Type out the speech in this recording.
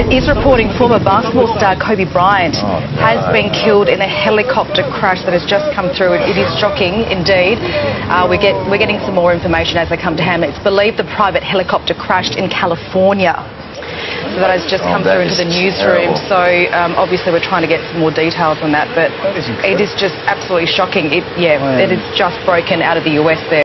is reporting former basketball star Kobe Bryant has been killed in a helicopter crash that has just come through. It is shocking indeed. We're getting some more information as they come to hand. It's believed the private helicopter crashed in California. So that has just come through into the newsroom. So obviously we're trying to get some more details on that, but it is just absolutely shocking. It has just broken out of the US there.